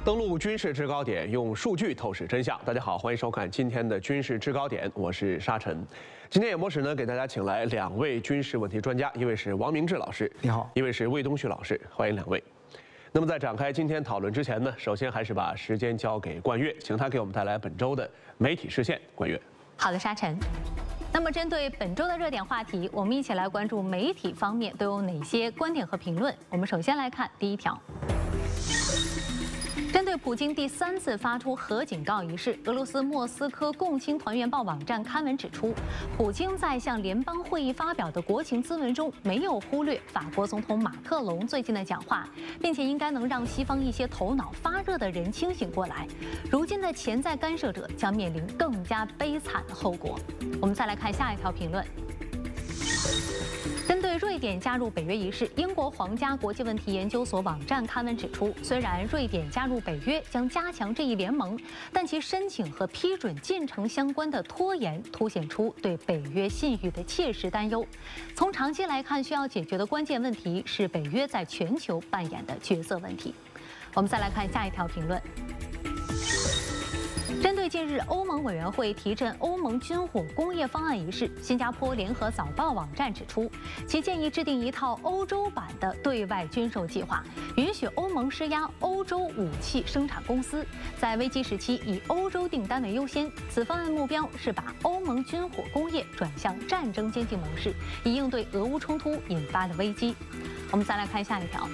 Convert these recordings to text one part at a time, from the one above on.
登陆军事制高点，用数据透视真相。大家好，欢迎收看今天的军事制高点，我是沙尘。今天演播室呢，给大家请来2位军事问题专家，一位是王明志老师， 你好； 一位是魏东旭老师，欢迎2位。那么在展开今天讨论之前呢，首先还是把时间交给冠岳，请他给我们带来本周的媒体视线。冠岳， 好的，沙尘。那么针对本周的热点话题，我们一起来关注媒体方面都有哪些观点和评论。我们首先来看第一条。针对普京第3次发出核警告一事，俄罗斯莫斯科共青团员报网站刊文指出，普京在向联邦会议发表的国情咨文中没有忽略法国总统马克龙最近的讲话，并且应该能让西方一些头脑发热的人清醒过来。如今的潜在干涉者将面临更加悲惨的后果。我们再来看下一条评论。针对瑞典加入北约一事，英国皇家国际问题研究所网站刊文指出，虽然瑞典加入北约将加强这一联盟，但其申请和批准进程相关的拖延，凸显出对北约信誉的切实担忧。从长期来看，需要解决的关键问题是北约在全球扮演的角色问题。我们再来看下一条评论。针对近日欧盟委员会提振欧盟军火工业方案一事，新加坡联合早报网站指出，其建议制定一套欧洲版的对外军售计划，允许欧盟施压欧洲武器生产公司，在危机时期以欧洲订单为优先。此方案目标是把欧盟军火工业转向战争经济模式，以应对俄乌冲突引发的危机。我们再来看下一条。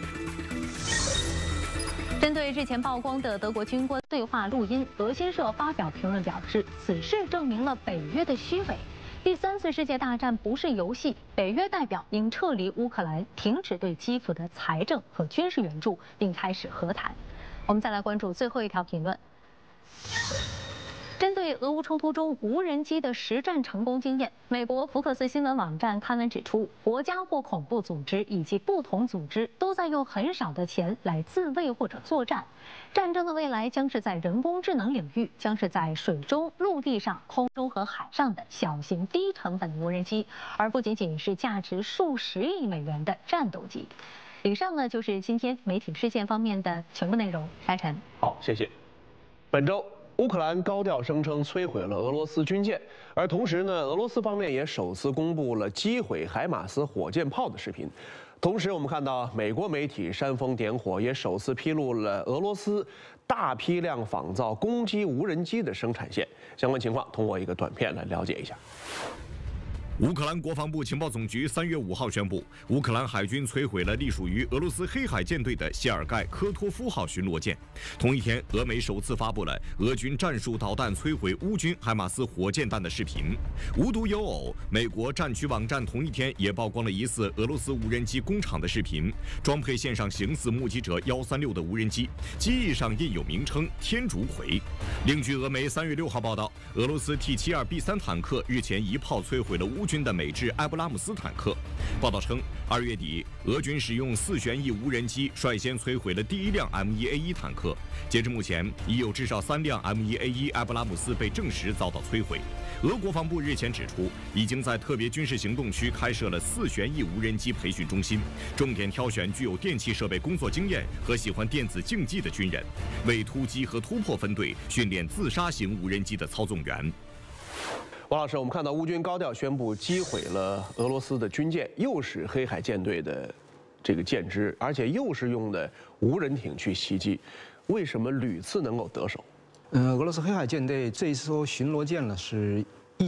针对日前曝光的德国军官对话录音，俄新社发表评论表示，此事证明了北约的虚伪。第3次世界大战不是游戏，北约代表应撤离乌克兰，停止对基辅的财政和军事援助，并开始和谈。我们再来关注最后一条评论。针对俄乌冲突中无人机的实战成功经验，美国福克斯新闻网站刊文指出，国家或恐怖组织以及不同组织都在用很少的钱来自卫或者作战。战争的未来将是在人工智能领域，将是在水中、陆地上、空中和海上的小型低成本无人机，而不仅仅是价值数十亿美元的战斗机。以上呢就是今天媒体事件方面的全部内容。沙尘， 好，谢谢。本周乌克兰高调声称摧毁了俄罗斯军舰，而同时呢，俄罗斯方面也首次公布了击毁海马斯火箭炮的视频。同时，我们看到美国媒体煽风点火，也首次披露了俄罗斯大批量仿造攻击无人机的生产线。相关情况通过一个短片来了解一下。 乌克兰国防部情报总局3月5号宣布，乌克兰海军摧毁了隶属于俄罗斯黑海舰队的谢尔盖科托夫号巡逻舰。同一天，俄媒首次发布了俄军战术导弹摧毁乌军海马斯火箭弹的视频。无独有偶，美国战区网站同一天也曝光了疑似俄罗斯无人机工厂的视频，装配线上形似目击者136的无人机，机翼上印有名称“天竺葵”。另据俄媒3月6号报道，俄罗斯 T-72B3 坦克日前一炮摧毁了乌军的美制埃布拉姆斯坦克。报道称，2月底，俄军使用4旋翼无人机率先摧毁了第1辆 M1A1 坦克。截至目前，已有至少3辆 M1A1 埃布拉姆斯被证实遭到摧毁。俄国防部日前指出，已经在特别军事行动区开设了4旋翼无人机培训中心，重点挑选具有电气设备工作经验和喜欢电子竞技的军人，为突击和突破分队训练自杀型无人机的操纵员。 王老师，我们看到乌军高调宣布击毁了俄罗斯的军舰，又是黑海舰队的这个舰只，而且又是用的无人艇去袭击，为什么屡次能够得手？ 俄罗斯黑海舰队这一艘巡逻舰呢是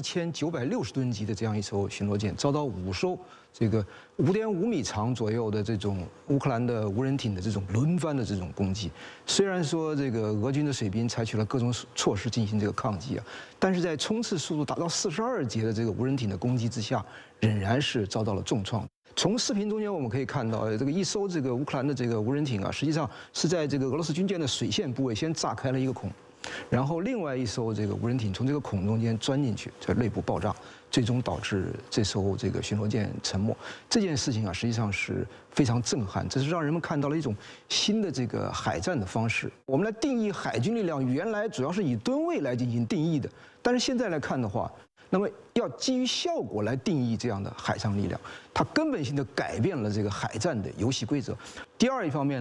1960吨级的这样一艘巡逻舰，遭到5艘这个5.5米长左右的这种乌克兰的无人艇的这种轮番的这种攻击。虽然说这个俄军的水兵采取了各种措施进行这个抗击啊，但是在冲刺速度达到42节的这个无人艇的攻击之下，仍然是遭到了重创。从视频中间我们可以看到，这个一艘这个乌克兰的这个无人艇啊，实际上是在这个俄罗斯军舰的水线部位先炸开了一个孔。然后另外一艘这个无人艇从这个孔中间钻进去，在内部爆炸，最终导致这艘这个巡逻舰沉没。这件事情啊，实际上是非常震撼，这是让人们看到了一种新的这个海战的方式。我们来定义海军力量，原来主要是以吨位来进行定义的，但是现在来看的话，那么要基于效果来定义这样的海上力量，它根本性的改变了这个海战的游戏规则。第二一方面呢，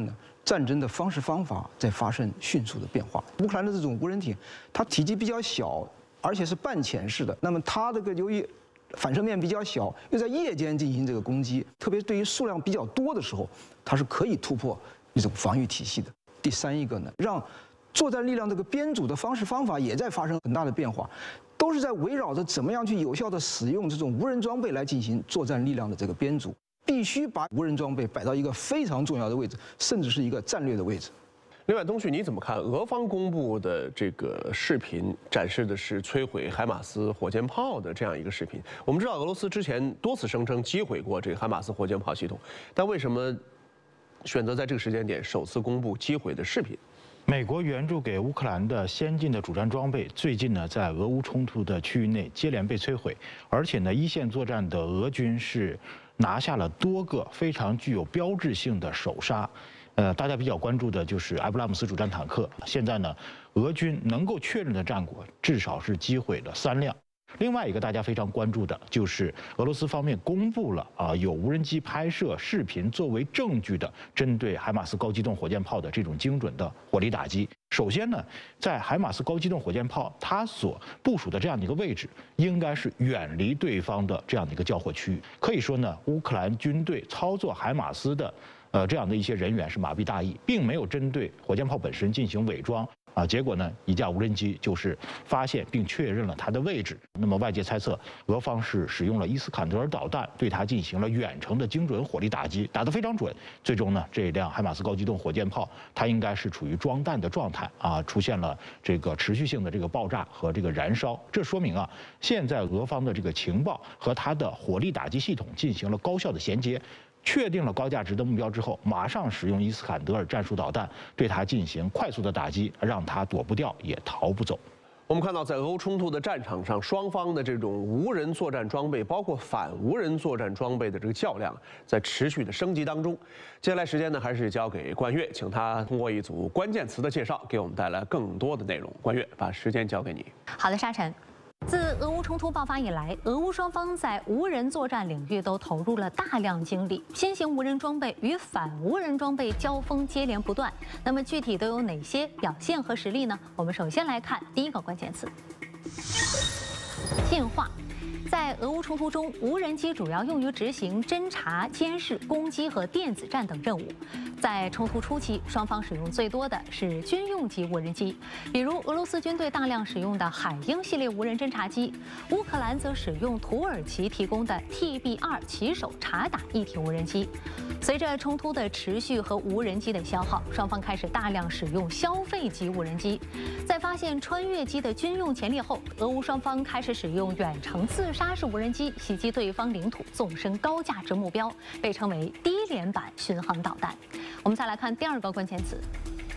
战争的方式方法在发生迅速的变化。乌克兰的这种无人艇，它体积比较小，而且是半潜式的，那么它这个由于反射面比较小，又在夜间进行这个攻击，特别对于数量比较多的时候，它是可以突破一种防御体系的。第三一个呢，让作战力量这个编组的方式方法也在发生很大的变化，都是在围绕着怎么样去有效地使用这种无人装备来进行作战力量的这个编组。必须把无人装备摆到一个非常重要的位置，甚至是一个战略的位置。 另外，东旭你怎么看俄方公布的这个视频，展示的是摧毁海马斯火箭炮的这样一个视频？我们知道俄罗斯之前多次声称击毁过这个海马斯火箭炮系统，但为什么选择在这个时间点首次公布击毁的视频？ 美国援助给乌克兰的先进的主战装备，最近呢在俄乌冲突的区域内接连被摧毁，而且呢一线作战的俄军是拿下了多个非常具有标志性的首杀。大家比较关注的就是埃布拉姆斯主战坦克，现在呢俄军能够确认的战果至少是击毁了3辆。另外一个大家非常关注的就是俄罗斯方面公布了有无人机拍摄视频作为证据的针对海马斯高机动火箭炮的这种精准的火力打击。首先呢，在海马斯高机动火箭炮它所部署的这样的一个位置，应该是远离对方的这样的一个交火区域。可以说呢，乌克兰军队操作海马斯的这样的一些人员是麻痹大意，并没有针对火箭炮本身进行伪装。结果呢，一架无人机就是发现并确认了它的位置。那么外界猜测，俄方是使用了伊斯坎德尔导弹对它进行了远程的精准火力打击，打得非常准。最终呢，这辆海马斯高机动火箭炮它应该是处于装弹的状态出现了这个持续性的这个爆炸和这个燃烧。这说明现在俄方的这个情报和它的火力打击系统进行了高效的衔接。确定了高价值的目标之后，马上使用伊斯坎德尔战术导弹对它进行快速的打击，让它躲不掉也逃不走。 我们看到，在俄乌冲突的战场上，双方的这种无人作战装备，包括反无人作战装备的这个较量，在持续的升级当中。接下来时间呢，还是交给冠岳，请他通过一组关键词的介绍，给我们带来更多的内容。冠岳，把时间交给你。 好的，沙尘。自俄乌冲突爆发以来，俄乌双方在无人作战领域都投入了大量精力，新型无人装备与反无人装备交锋接连不断。那么具体都有哪些表现和实力呢？我们首先来看第一个关键词：进化。在俄乌冲突中，无人机主要用于执行侦察、监视、攻击和电子战等任务。在冲突初期，双方使用最多的是军用级无人机，比如俄罗斯军队大量使用的海鹰系列无人侦察机，乌克兰则使用土耳其提供的 TB2骑手察打一体无人机。随着冲突的持续和无人机的消耗，双方开始大量使用消费级无人机。在发现穿越机的军用潜力后，俄乌双方开始使用远程自杀式无人机袭击对方领土纵深高价值目标，被称为低连版巡航导弹。我们再来看第二个关键词：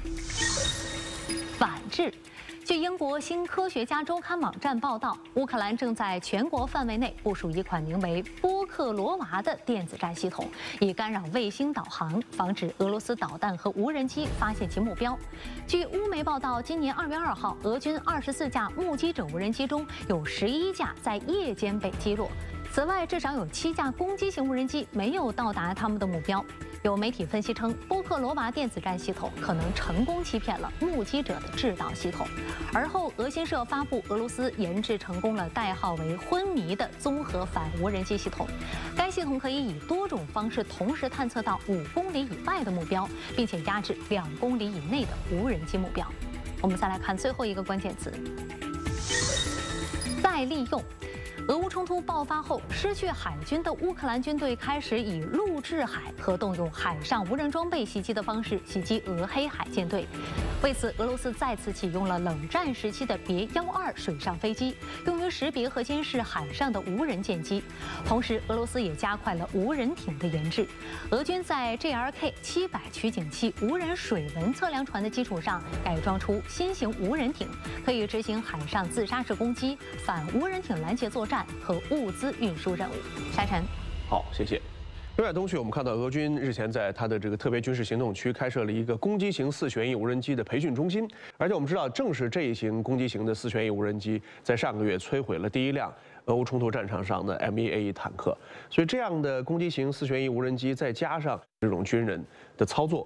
反制。据英国新科学家周刊网站报道，乌克兰正在全国范围内部署一款名为波克罗娃的电子战系统，以干扰卫星导航，防止俄罗斯导弹和无人机发现其目标。据乌媒报道，今年2月2号，俄军24架目击者无人机中有11架在夜间被击落。此外，至少有7架攻击型无人机没有到达他们的目标。有媒体分析称，波克罗娃电子战系统可能成功欺骗了目击者的制导系统。而后，俄新社发布俄罗斯研制成功了代号为昏迷的综合反无人机系统。该系统可以以多种方式同时探测到5公里以外的目标，并且压制2公里以内的无人机目标。我们再来看最后一个关键词：再利用。俄乌冲突爆发后，失去海军的乌克兰军队开始以陆制海和动用海上无人装备袭击的方式袭击俄黑海舰队。为此，俄罗斯再次启用了冷战时期的别12水上飞机，用于识别和监视海上的无人舰机。同时，俄罗斯也加快了无人艇的研制。俄军在 GRK 700取景器无人水文测量船的基础上，改装出新型无人艇，可以执行海上自杀式攻击、反无人艇拦截作战和物资运输任务。沙尘， 好，谢谢。另外，东旭，我们看到俄军日前在它的这个特别军事行动区开设了一个攻击型4旋翼无人机的培训中心，而且我们知道，正是这一型攻击型的4旋翼无人机，在上个月摧毁了第一辆俄乌冲突战场上的 M1A1坦克。所以，这样的攻击型4旋翼无人机再加上这种军人的操作，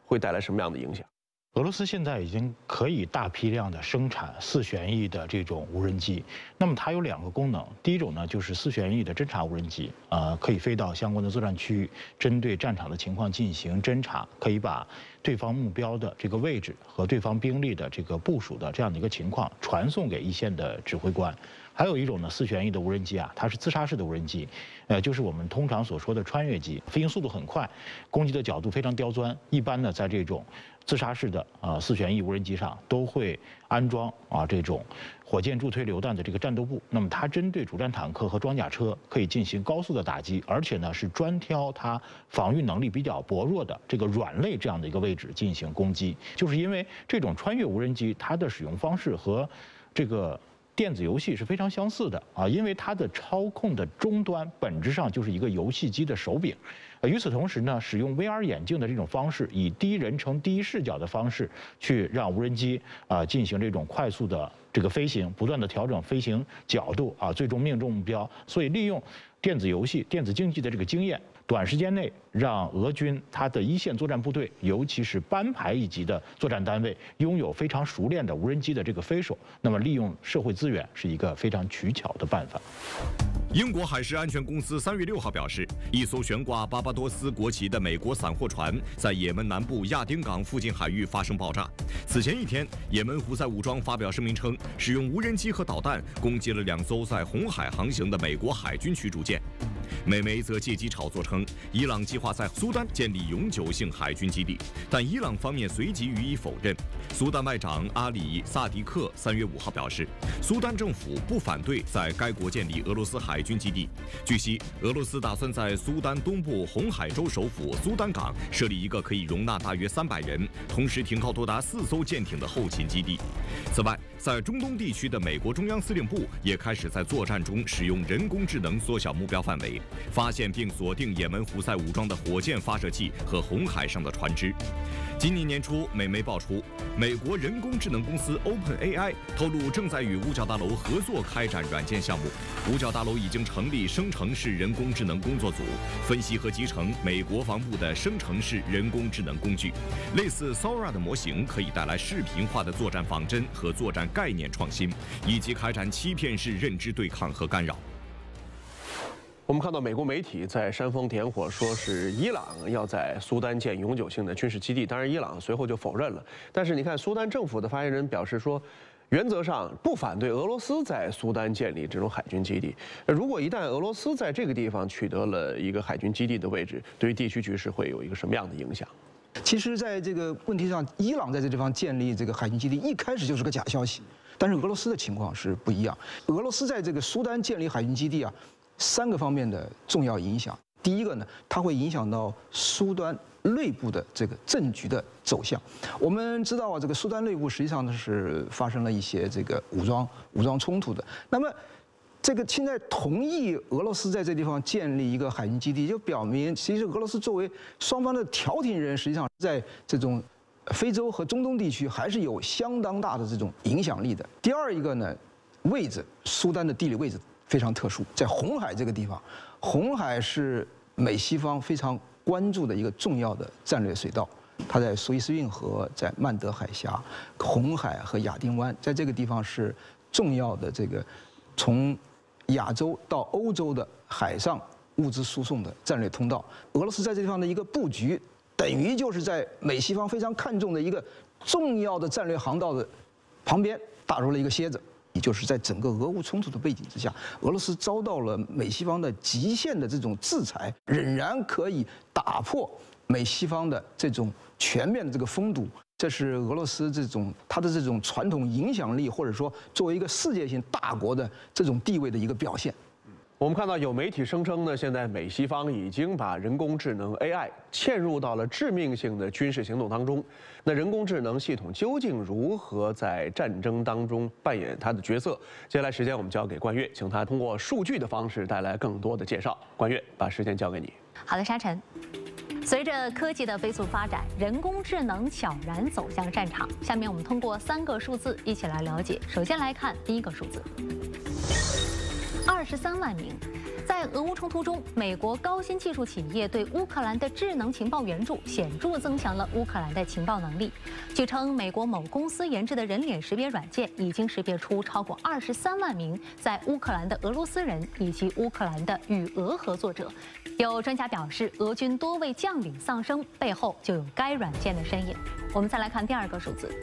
会带来什么样的影响？ 俄罗斯现在已经可以大批量的生产4旋翼的这种无人机，那么它有2个功能，第一种呢就是4旋翼的侦察无人机，可以飞到相关的作战区域，针对战场的情况进行侦察，可以把对方目标的这个位置和对方兵力的这个部署的这样的一个情况传送给一线的指挥官。还有一种呢4旋翼的无人机啊，它是自杀式的无人机，就是我们通常所说的穿越机，飞行速度很快，攻击的角度非常刁钻，一般呢在这种自杀式的4旋翼无人机上都会安装这种火箭助推榴弹的这个战斗部。那么它针对主战坦克和装甲车可以进行高速的打击，而且呢是专挑它防御能力比较薄弱的这个软肋这样的一个位置进行攻击。就是因为这种穿越无人机它的使用方式和这个电子游戏是非常相似的因为它的操控的终端本质上就是一个游戏机的手柄。与此同时呢，使用 VR 眼镜的这种方式，以第一人称第一视角的方式去让无人机进行这种快速的这个飞行，不断的调整飞行角度最终命中目标。所以利用电子游戏、电子竞技的这个经验，短时间内让俄军它的一线作战部队，尤其是班排一级的作战单位，拥有非常熟练的无人机的这个飞手。那么利用社会资源是一个非常取巧的办法。 英国海事安全公司3月6号表示，一艘悬挂巴巴多斯国旗的美国散货船在也门南部亚丁港附近海域发生爆炸。此前一天，也门胡塞武装发表声明称，使用无人机和导弹攻击了2艘在红海航行的美国海军驱逐舰。美媒则借机炒作称，伊朗计划在苏丹建立永久性海军基地，但伊朗方面随即予以否认。苏丹外长阿里·萨迪克3月5号表示，苏丹政府不反对在该国建立俄罗斯海军基地。据悉，俄罗斯打算在苏丹东部红海州首府苏丹港设立一个可以容纳大约300人，同时停靠多达4艘舰艇的后勤基地。此外，在中东地区的美国中央司令部也开始在作战中使用人工智能缩小目标范围，发现并锁定也门胡塞武装的火箭发射器和红海上的船只。今年年初，美媒爆出，美国人工智能公司 OpenAI 透露正在与五角大楼合作开展软件项目。五角大楼已经成立生成式人工智能工作组，分析和集成美国防部的生成式人工智能工具。类似 Sora 的模型可以带来视频化的作战仿真和作战概念创新，以及开展欺骗式认知对抗和干扰。 我们看到美国媒体在煽风点火，说是伊朗要在苏丹建永久性的军事基地，当然伊朗随后就否认了。但是你看，苏丹政府的发言人表示说，原则上不反对俄罗斯在苏丹建立这种海军基地。如果一旦俄罗斯在这个地方取得了一个海军基地的位置，对于地区局势会有一个什么样的影响？ 其实，在这个问题上，伊朗在这地方建立这个海军基地，一开始就是个假消息。但是俄罗斯的情况是不一样，俄罗斯在这个苏丹建立海军基地3个方面的重要影响。第一个呢，它会影响到苏丹内部的这个政局的走向。我们知道这个苏丹内部实际上呢是发生了一些这个武装冲突的。那么，这个现在同意俄罗斯在这地方建立一个海军基地，就表明其实俄罗斯作为双方的调停人，实际上在这种非洲和中东地区还是有相当大的这种影响力的。第二一个呢，位置，苏丹的地理位置非常特殊，在红海这个地方，红海是美西方非常关注的一个重要的战略水道，它在苏伊士运河、在曼德海峡、红海和亚丁湾，在这个地方是重要的这个从亚洲到欧洲的海上物资输送的战略通道。俄罗斯在这地方的一个布局，等于就是在美西方非常看重的一个重要的战略航道的旁边打入了一个楔子。也就是在整个俄乌冲突的背景之下，俄罗斯遭到了美西方的极限的这种制裁，仍然可以打破美西方的这种全面的这个封堵。这是俄罗斯它的这种传统影响力，或者说作为一个世界性大国的这种地位的一个表现。 我们看到有媒体声称呢，现在美西方已经把人工智能 AI 嵌入到了致命性的军事行动当中。那人工智能系统究竟如何在战争当中扮演它的角色？接下来时间我们交给冠岳，请他通过数据的方式带来更多的介绍。冠岳，把时间交给你。 好的，沙尘。随着科技的飞速发展，人工智能悄然走向战场。下面我们通过3个数字一起来了解。首先来看第一个数字。20 23万名。在俄乌冲突中，美国高新技术企业对乌克兰的智能情报援助显著增强了乌克兰的情报能力。据称，美国某公司研制的人脸识别软件已经识别出超过23万名在乌克兰的俄罗斯人以及乌克兰的与俄合作者。有专家表示，俄军多位将领丧生，背后就有该软件的身影。我们再来看第二个数字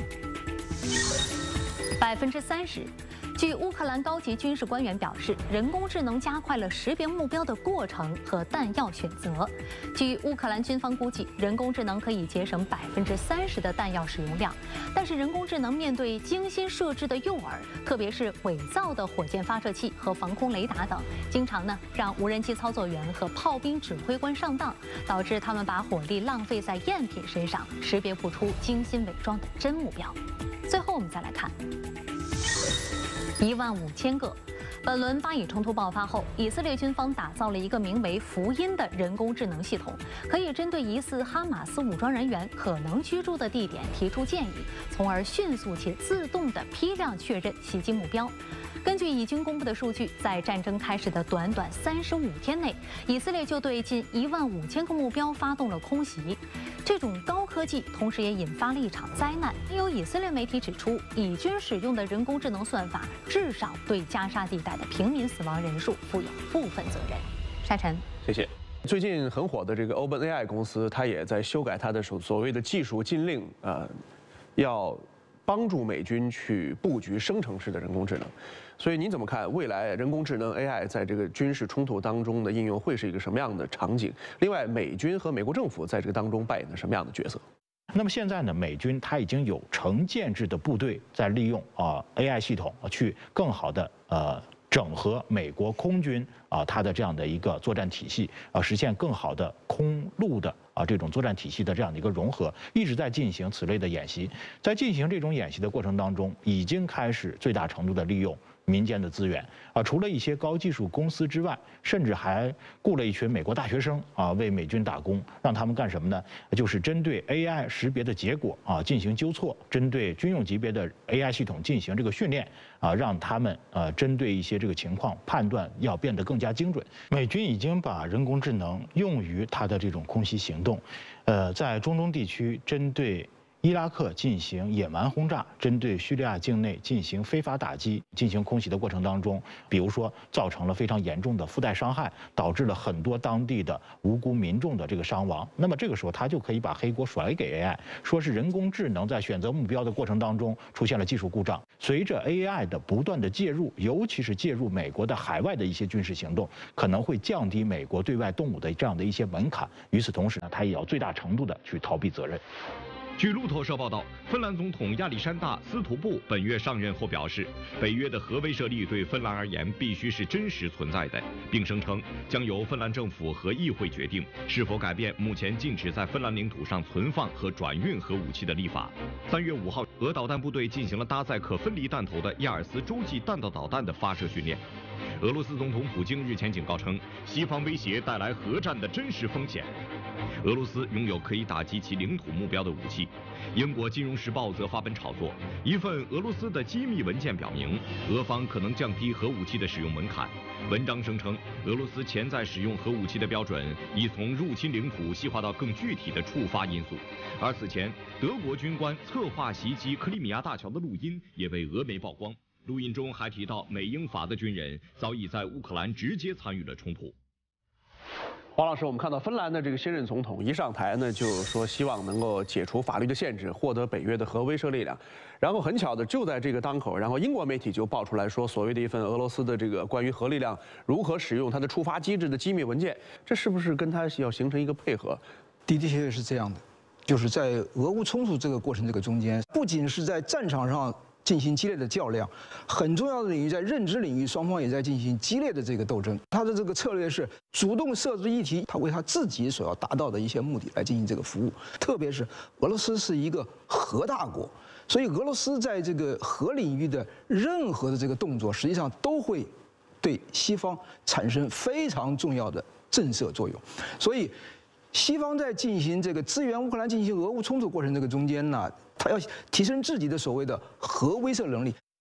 ，30%。据乌克兰高级军事官员表示，人工智能加快了识别目标的过程和弹药选择。据乌克兰军方估计，人工智能可以节省30%的弹药使用量。但是，人工智能面对精心设置的诱饵，特别是伪造的火箭发射器和防空雷达等，经常让无人机操作员和炮兵指挥官上当，导致他们把火力浪费在赝品身上，识别不出精心伪装的真目标。最后，我们再来看。15000个。本轮巴以冲突爆发后，以色列军方打造了一个名为“福音”的人工智能系统，可以针对疑似哈马斯武装人员可能居住的地点提出建议，从而迅速且自动地批量确认袭击目标。根据以军公布的数据，在战争开始的短短35天内，以色列就对近15000个目标发动了空袭。这种高科技同时也引发了一场灾难。有以色列媒体指出，以军使用的人工智能算法至少对加沙地带的平民死亡人数负有部分责任。沙晨， 谢谢。最近很火的这个 OpenAI 公司，它也在修改它的所谓的技术禁令，要帮助美军去布局生成式的人工智能。所以您怎么看未来人工智能 AI 在这个军事冲突当中的应用会是一个什么样的场景？另外，美军和美国政府在这个当中扮演的什么样的角色？ 那么现在呢，美军它已经有成建制的部队在利用AI 系统去更好的整合美国空军它的这样的一个作战体系，实现更好的空陆的这种作战体系的这样的一个融合，一直在进行此类的演习。在进行这种演习的过程当中，已经开始最大程度的利用民间的资源除了一些高技术公司之外，甚至还雇了一群美国大学生为美军打工，让他们干什么呢？就是针对 AI 识别的结果进行纠错，针对军用级别的 AI 系统进行这个训练让他们针对一些这个情况判断要变得更加精准。美军已经把人工智能用于它的这种空袭行动，在中东地区针对伊拉克进行野蛮轰炸，针对叙利亚境内进行非法打击、进行空袭的过程当中，比如说造成了非常严重的附带伤害，导致了很多当地的无辜民众的这个伤亡。那么这个时候，他就可以把黑锅甩给 AI， 说是人工智能在选择目标的过程当中出现了技术故障。随着 AI 的不断的介入，尤其是介入美国的海外的一些军事行动，可能会降低美国对外动武的这样的一些门槛。与此同时呢，他也要最大程度的去逃避责任。 据路透社报道，芬兰总统亚历山大·斯图布本月上任后表示，北约的核威慑力对芬兰而言必须是真实存在的，并声称将由芬兰政府和议会决定是否改变目前禁止在芬兰领土上存放和转运核武器的立法。3月5号，俄导弹部队进行了搭载可分离弹头的亚尔斯洲际弹道导弹的发射训练。俄罗斯总统普京日前警告称，西方威胁带来核战的真实风险。俄罗斯拥有可以打击其领土目标的武器。英国《金融时报》则发文炒作，一份俄罗斯的机密文件表明，俄方可能降低核武器的使用门槛。文章声称，俄罗斯潜在使用核武器的标准已从入侵领土细化到更具体的触发因素。而此前，德国军官策划袭击克里米亚大桥的录音也被俄媒曝光。录音中还提到，美英法的军人早已在乌克兰直接参与了冲突。 黄老师，我们看到芬兰的这个新任总统一上台呢，就说希望能够解除法律的限制，获得北约的核威慑力量。然后很巧的就在这个当口，然后英国媒体就爆出来说，所谓的一份俄罗斯的这个关于核力量如何使用它的触发机制的机密文件，这是不是跟它要形成一个配合？ 的确确是这样的，就是在俄乌冲突这个过程这个中间，不仅是在战场上进行激烈的较量，很重要的领域在认知领域，双方也在进行激烈的这个斗争。他的这个策略是主动设置议题，他为他自己所要达到的一些目的来进行这个服务。特别是俄罗斯是一个核大国，所以俄罗斯在这个核领域的任何的这个动作，实际上都会对西方产生非常重要的震慑作用。所以，西方在进行这个支援乌克兰进行俄乌冲突过程这个中间呢，他要提升自己的所谓的核威慑能力。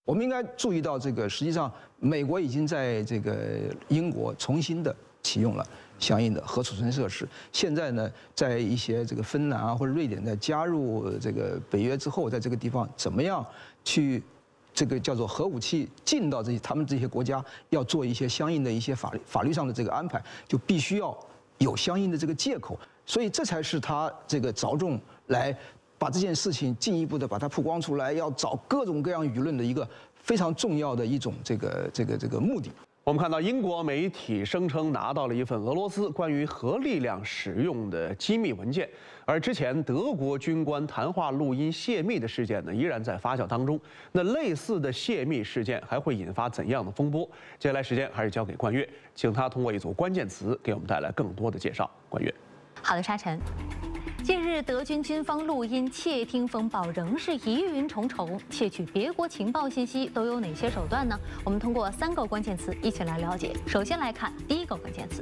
我们应该注意到，这个实际上美国已经在这个英国重新的启用了相应的核储存设施。现在呢，在一些这个芬兰啊或者瑞典在加入这个北约之后，在这个地方怎么样去这个叫做核武器进到他们这些国家，要做一些相应的一些法律上的这个安排，就必须要有相应的这个借口。所以这才是他这个着重来把这件事情进一步的把它曝光出来，要找各种各样舆论的一个非常重要的一种这个目的。 我们看到英国媒体声称拿到了一份俄罗斯关于核力量使用的机密文件，而之前德国军官谈话录音泄密的事件呢，依然在发酵当中。那类似的泄密事件还会引发怎样的风波？接下来时间还是交给冠岳，请他通过一组关键词给我们带来更多的介绍。冠岳， 好的，沙尘。近日，德军军方录音窃听风暴仍是疑云重重，窃取别国情报信息都有哪些手段呢？我们通过3个关键词一起来了解。首先来看第一个关键词：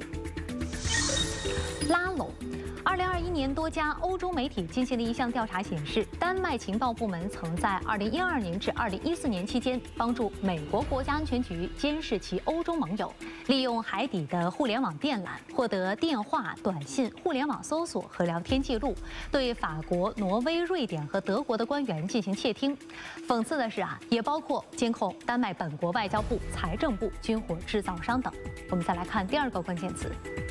拉拢。2021年，多家欧洲媒体进行的一项调查显示，丹麦情报部门曾在2012年至2014年期间，帮助美国国家安全局监视其欧洲盟友，利用海底的互联网电缆获得电话、短信、互联网搜索和聊天记录，对法国、挪威、瑞典和德国的官员进行窃听。讽刺的是也包括监控丹麦本国外交部、财政部、军火制造商等。我们再来看第二个关键词：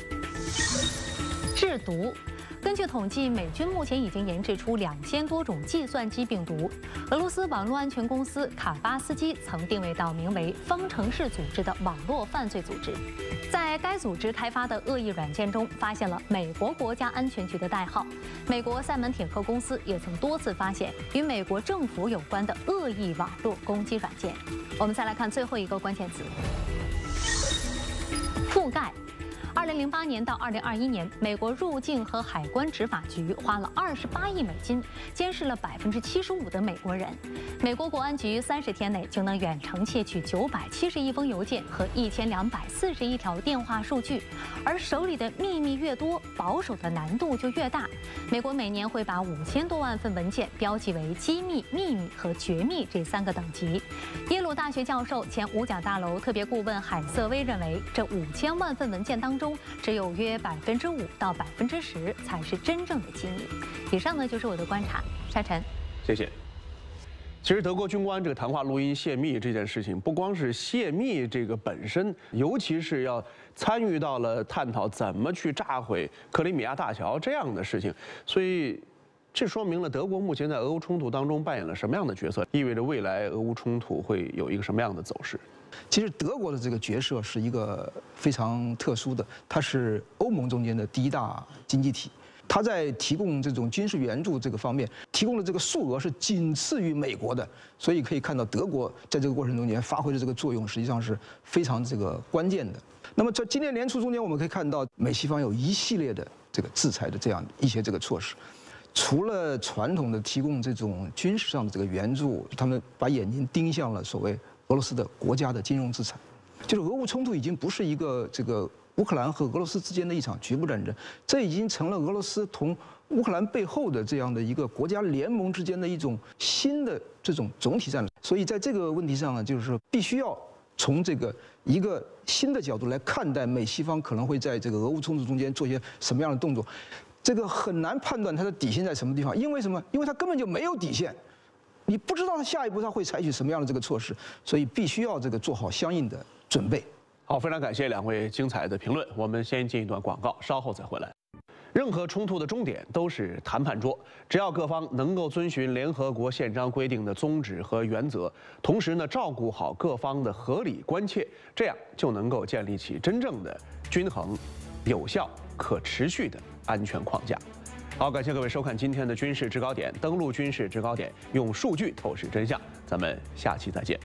制毒。根据统计，美军目前已经研制出2000多种计算机病毒。俄罗斯网络安全公司卡巴斯基曾定位到名为“方程式组织”的网络犯罪组织，在该组织开发的恶意软件中发现了美国国家安全局的代号。美国赛门铁克公司也曾多次发现与美国政府有关的恶意网络攻击软件。我们再来看最后一个关键词：覆盖。2008年到2021年，美国入境和海关执法局花了28亿美金，监视了75%的美国人。美国国安局30天内就能远程窃取971封邮件和1241条电话数据，而手里的秘密越多，保守的难度就越大。美国每年会把5000多万份文件标记为机密、秘密和绝密这3个等级。耶鲁大学教授、前五角大楼特别顾问海瑟薇认为，这5000万份文件当中，只有约5%到10%才是真正的机密。以上呢就是我的观察，沙尘， 谢谢。其实德国军官这个谈话录音泄密这件事情，不光是泄密这个本身，尤其是要参与到了探讨怎么去炸毁克里米亚大桥这样的事情，所以这说明了德国目前在俄乌冲突当中扮演了什么样的角色，意味着未来俄乌冲突会有一个什么样的走势。 其实德国的这个角色是一个非常特殊的，它是欧盟中间的第1大经济体，它在提供这种军事援助这个方面提供的这个数额是仅次于美国的，所以可以看到德国在这个过程中间发挥的这个作用实际上是非常这个关键的。那么在今年年初中间，我们可以看到美西方有一系列的这个制裁的这样一些这个措施。除了传统的提供这种军事上的这个援助，他们把眼睛盯向了所谓俄罗斯的国家的金融制裁，就是俄乌冲突已经不是一个这个乌克兰和俄罗斯之间的一场局部战争，这已经成了俄罗斯同乌克兰背后的这样的一个国家联盟之间的一种新的这种总体战略。所以在这个问题上呢，就是说必须要从这个一个新的角度来看待美西方可能会在这个俄乌冲突中间做一些什么样的动作。这个很难判断它的底线在什么地方，因为什么？因为它根本就没有底线，你不知道它下一步它会采取什么样的这个措施，所以必须要这个做好相应的准备。 好，非常感谢2位精彩的评论，我们先进一段广告，稍后再回来。任何冲突的终点都是谈判桌，只要各方能够遵循联合国宪章规定的宗旨和原则，同时呢照顾好各方的合理关切，这样就能够建立起真正的均衡、有效、可持续的安全框架。好，感谢各位收看今天的军事制高点，登陆军事制高点，用数据透视真相。咱们下期再见。